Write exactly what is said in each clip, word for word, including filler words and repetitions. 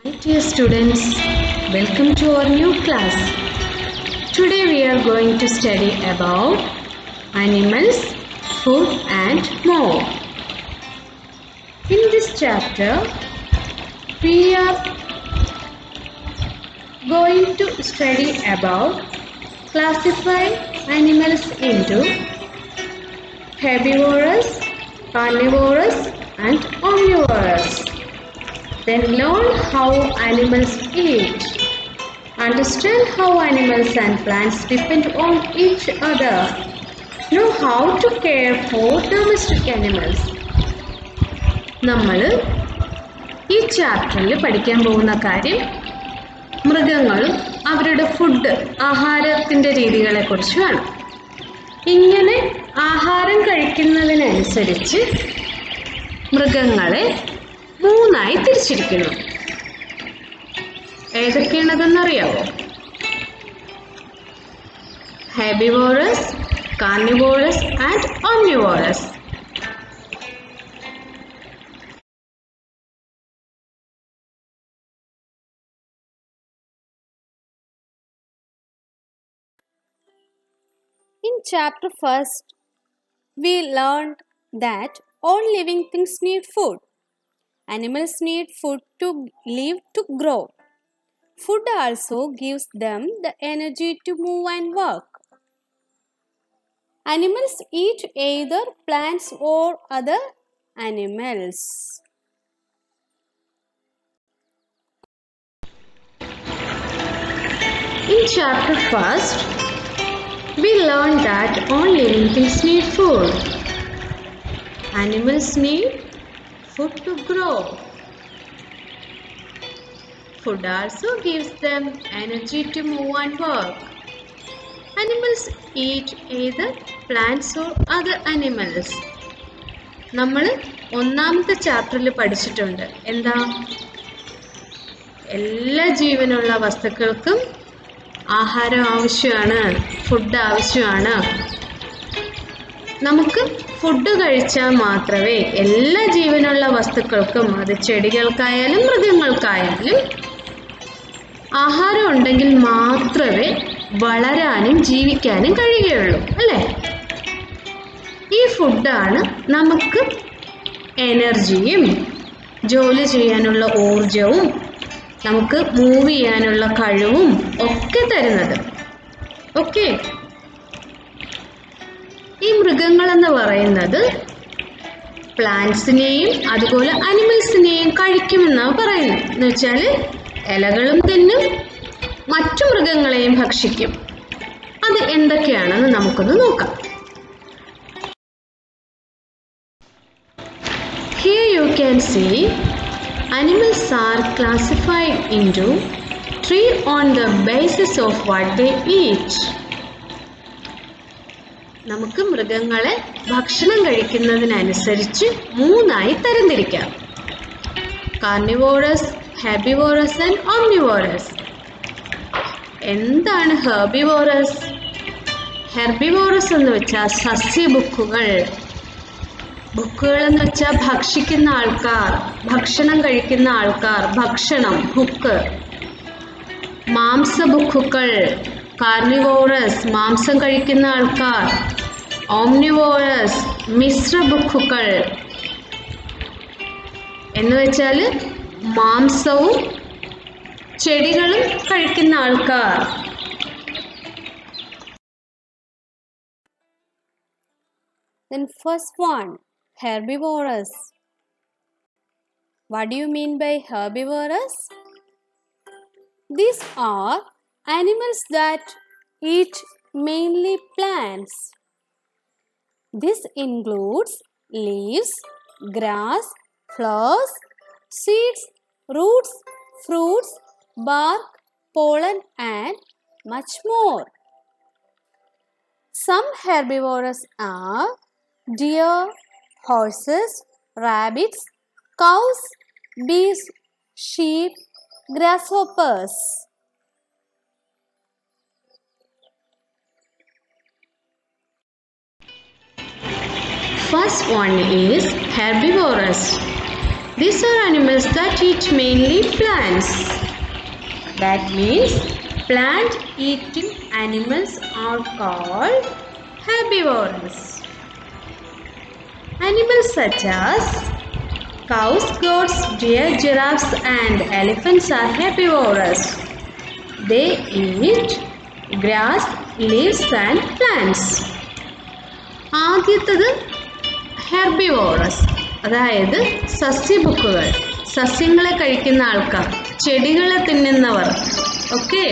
Hi dear students, welcome to our new class. Today we are going to study about animals, food and more. In this chapter, we are going to study about classifying animals into herbivorous, carnivorous and omnivorous. Then learn how animals eat. Understand how animals and plants depend on each other. Know how to care for domestic animals. നമ്മൾ ഈ ചാപ്റ്ററിൽ പഠിക്കാൻ പോകുന്ന കാര്യം മൃഗങ്ങളും അവരുടെ food ആഹാരത്തിൻ്റെ രീതികളെക്കുറിച്ചുമാണ്. ഇങ്ങനെ ആഹാരം കഴിക്കുന്നതിനനുസരിച്ച് മൃഗങ്ങളെ മൂന്നായി തിരിച്ചിരിക്കുന്നു. ഏതൊക്കെയാണതെന്നറിയാവോ? Herbivorous, carnivorous and omnivorous. In chapter first, we learned that all living things need food. Animals need food to live, to grow. Food also gives them the energy to move and work. Animals eat either plants or other animals. In chapter first, we learned that all living things need food. Animals need food to grow. Food also gives them energy to move and work. Animals eat either plants or other animals. നമ്മൾ ഒന്നാമത്തെ ചാപ്റ്ററിൽ പഠിച്ചിട്ടുണ്ട്. എന്താ? എല്ലാ ജീവനുള്ള വസ്തുക്കൾക്കും ആഹാരം ആവശ്യമാണ്, food ആവശ്യമാണ്. നമുക്ക് ഫുഡ് കഴിച്ചാൽ മാത്രമേ എല്ലാ ജീവനുള്ള വസ്തുക്കൾക്കും, അത് ചെടികൾക്കായാലും മൃഗങ്ങൾക്കായാലും, ആഹാരം ഉണ്ടെങ്കിൽ മാത്രമേ വളരാനും ജീവിക്കാനും കഴിയുകയുള്ളൂ, അല്ലേ? ഈ ഫുഡാണ് നമുക്ക് എനർജിയും ജോലി ചെയ്യാനുള്ള ഊർജവും നമുക്ക് മൂവ് ചെയ്യാനുള്ള കഴിവും ഒക്കെ തരുന്നത്. ഓക്കെ, ഈ മൃഗങ്ങളെന്ന് പറയുന്നത് പ്ലാന്റ്സിനെയും അതുപോലെ അനിമൽസിനെയും കഴിക്കുമെന്നാണ് പറയുന്നത്. എന്ന് വെച്ചാൽ ഇലകളും തിന്നും, മറ്റു മൃഗങ്ങളെയും ഭക്ഷിക്കും. അത് എന്തൊക്കെയാണെന്ന് നമുക്കൊന്ന് നോക്കാം. Here you can see animals are classified into three on the basis of what they eat. നമുക്ക് മൃഗങ്ങളെ ഭക്ഷണം കഴിക്കുന്നതിനനുസരിച്ച് മൂന്നായി തരംതിരിക്കാം. Carnivorous, herbivorous and omnivorous. എന്താണ് ഹെർബിവോറസ്? ഹെർബിവോറസ് എന്ന് വെച്ചാൽ സസ്യഭുക്കുകൾ. ഭുക്കുകൾ എന്ന് വെച്ചാൽ ഭക്ഷിക്കുന്ന ആൾക്കാർ, ഭക്ഷണം കഴിക്കുന്ന ആൾക്കാർ, ഭക്ഷണം, ഭുക്ക്. മാംസഭുക്കുകൾ കാർണിവോറസ്, മാംസം കഴിക്കുന്ന ആൾക്കാർ. ഓംനിവോറസ് മിശ്രഭുക്കുകൾ എന്ന് വെച്ചാൽ മാംസവും ചെടികളും കഴിക്കുന്ന ആൾക്കാർ. Then first one, herbivorous. What do you mean by herbivorous? These are animals that eat mainly plants. This includes leaves, grass, flowers, seeds, roots, fruits, bark, pollen and much more. Some herbivores are deer, horses, rabbits, cows, bees, sheep, grasshoppers. First one is herbivorous. These are animals that eat mainly plants. That means plant eating animals are called herbivores. Animals such as cows, goats, deer, giraffes and elephants are herbivores. They eat grass, leaves and plants. ആദ്യത്തേത് herbivorous, അതായത് സസ്യഭുക്കുകൾ, സസ്യങ്ങളെ കഴിക്കുന്ന ആൾക്കാർ, ചെടികളെ തിന്നുന്നവർ. Okay,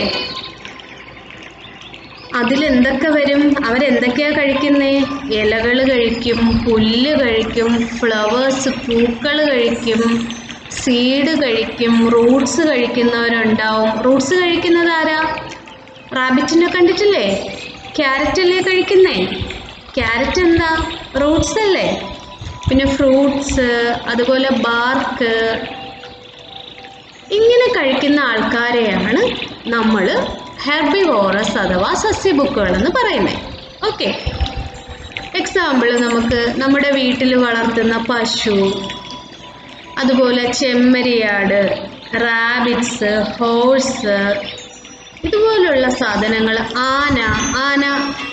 അതിലെന്തൊക്കെ വരും? അവരെന്തൊക്കെയാണ് കഴിക്കുന്നത്? ഇലകൾ കഴിക്കും, പുല്ല് കഴിക്കും, ഫ്ലവേഴ്സ് പൂക്കൾ കഴിക്കും, സീഡ് കഴിക്കും, റൂട്ട്സ് കഴിക്കുന്നവരുണ്ടാവും. റൂട്ട്സ് കഴിക്കുന്നത് ആരാ? റാബിറ്റിനെ കണ്ടിട്ടില്ലേ? ക്യാരറ്റ് അല്ലേ കഴിക്കുന്നേ? ക്യാരറ്റ് എന്താ? റൂട്ട്സ് അല്ലേ? പിന്നെ ഫ്രൂട്ട്സ്, അതുപോലെ ബാർക്ക്, ഇങ്ങനെ കഴിക്കുന്ന ആൾക്കാരെയാണ് നമ്മൾ ഹെർബിവോറസ് അഥവാ സസ്യഭുക്കുകൾ എന്ന് പറയുന്നത്. ഓക്കെ, എക്സാമ്പിൾ നമുക്ക് നമ്മുടെ വീട്ടിൽ വളർത്തുന്ന പശു, അതുപോലെ ചെമ്മരിയാട്, റാബിറ്റ്സ്, ഹോഴ്സ്, ഇതുപോലുള്ള സാധനങ്ങൾ. ആന ആന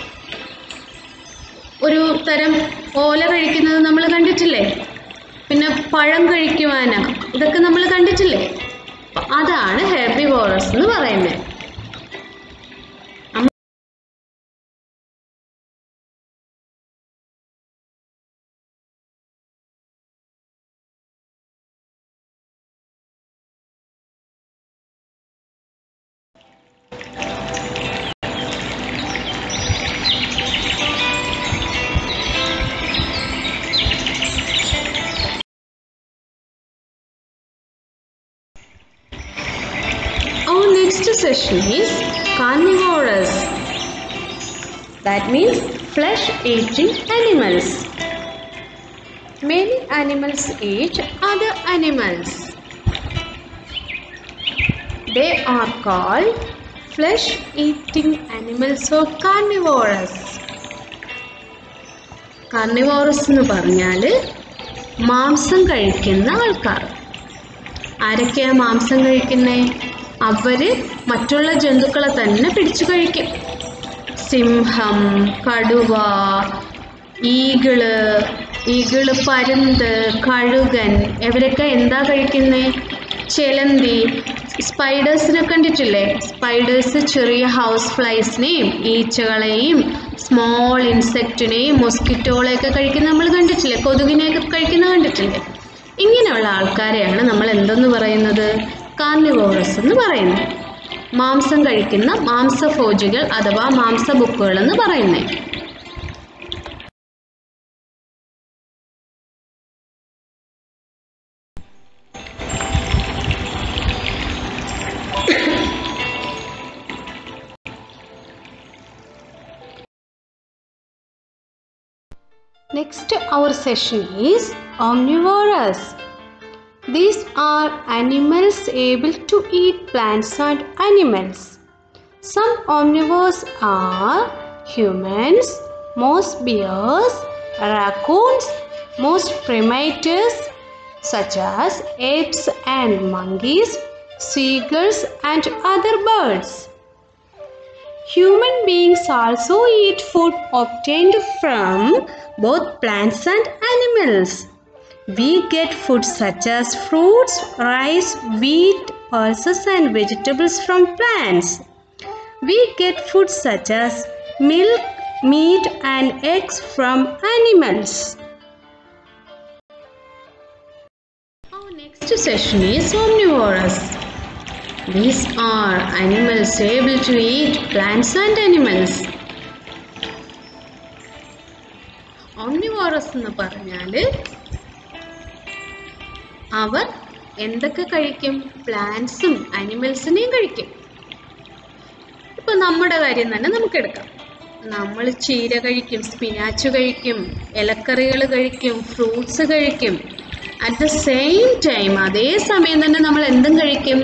ഒരു തരം ഓല കഴിക്കുന്നത് നമ്മൾ കണ്ടിട്ടില്ലേ? പിന്നെ പഴം കഴിക്കും ആന, ഇതൊക്കെ നമ്മൾ കണ്ടിട്ടില്ലേ? അതാണ് ഹെർബിവോറസ് എന്ന് പറയുന്നത്. Our next session is carnivorous. That means flesh-eating animals. Many animals eat other animals. They are called flesh-eating animals or carnivorous. Carnivorous എന്ന് പറഞ്ഞാൽ മാംസം കഴിക്കുന്ന ആൾക്കാർ. ആരൊക്കെയാ മാംസം കഴിക്കുന്നേ? അവർ മറ്റുള്ള ജന്തുക്കളെ തന്നെ പിടിച്ചു കഴിക്കും. സിംഹം, കടുവ, ഈഗിള് ഈഗിള് പരുന്ത്, കഴുകൻ, ഇവരൊക്കെ എന്താ കഴിക്കുന്നേ? ചിലന്തി, സ്പൈഡേഴ്സിനെ കണ്ടിട്ടില്ലേ? സ്പൈഡേഴ്സ് ചെറിയ ഹൗസ് ഫ്ലൈസിനെയും ഈച്ചകളെയും സ്മോൾ ഇൻസെക്റ്റിനെയും മൊസ്കിറ്റോളെയൊക്കെ കഴിക്കുന്ന നമ്മൾ കണ്ടിട്ടില്ലേ? കൊതുകിനെയൊക്കെ കഴിക്കുന്ന കണ്ടിട്ടില്ലേ? ഇങ്ങനെയുള്ള ആൾക്കാരെയാണ് നമ്മൾ എന്തെന്ന് പറയുന്നത്? കാർണിവോറസ് എന്ന് പറയുന്നത്. മാംസം കഴിക്കുന്ന മാംസഭോജികൾ അഥവാ മാംസഭുക്കുകൾ എന്ന് പറയുന്നത്. Next our session is omnivorous. These are animals able to eat plants and animals. Some omnivores are humans, most bears, raccoons, most primates such as apes and monkeys, seagulls and other birds. Human beings also eat food obtained from both plants and animals. We get food such as fruits, rice, wheat, pulses and vegetables from plants. We get food such as milk, meat and eggs from animals. Our next session is omnivorous. These are animals able to eat plants and animals. Omnivorous എന്ന് പറഞ്ഞാൽ അവർ എന്തൊക്കെ കഴിക്കും? പ്ലാന്റ്സും ആനിമൽസിനെയും കഴിക്കും. ഇപ്പോൾ നമ്മുടെ കാര്യം തന്നെ നമുക്കെടുക്കാം. നമ്മൾ ചീര കഴിക്കും, സ്പിനാച്ച് കഴിക്കും, ഇലക്കറികൾ കഴിക്കും, ഫ്രൂട്ട്സ് കഴിക്കും. അറ്റ് ദ സെയിം ടൈം അതേ സമയം തന്നെ നമ്മൾ എന്തും കഴിക്കും?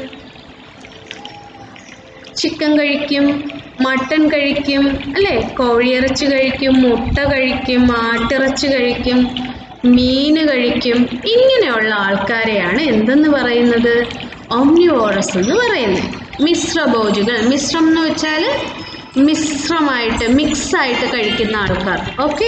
ചിക്കൻ കഴിക്കും, മട്ടൺ കഴിക്കും, അല്ലേ? കോഴിയിറച്ചി കഴിക്കും, മുട്ട കഴിക്കും, ആട്ടിറച്ചി കഴിക്കും. മീൻ കഴിക്കും. ഇങ്ങനെയുള്ള ആൾക്കാരെയാണ് എന്തെന്ന് പറയുന്നത്? ഓംനിവോറസ് എന്ന് പറയുന്നത്. മിശ്രഭോജികൾ, മിശ്രം എന്ന് വെച്ചാൽ മിശ്രമായിട്ട് മിക്സായിട്ട് കഴിക്കുന്ന ആൾക്കാർ. Okay,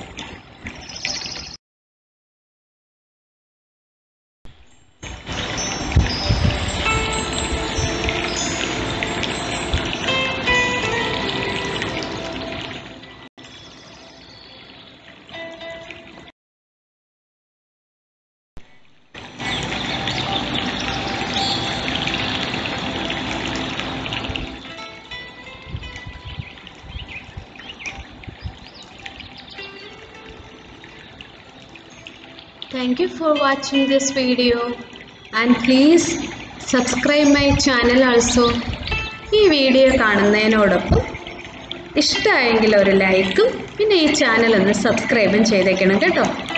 thank you for watching this video and please subscribe my channel also. ഈ വീഡിയോ കാണുന്നതിനോടൊപ്പം ഇഷ്ടമായെങ്കിൽ ഒരു ലൈക്കും പിന്നെ ഈ ചാനൽ ഒന്ന് സബ്സ്ക്രൈബും ചെയ്തേക്കണം കേട്ടോ.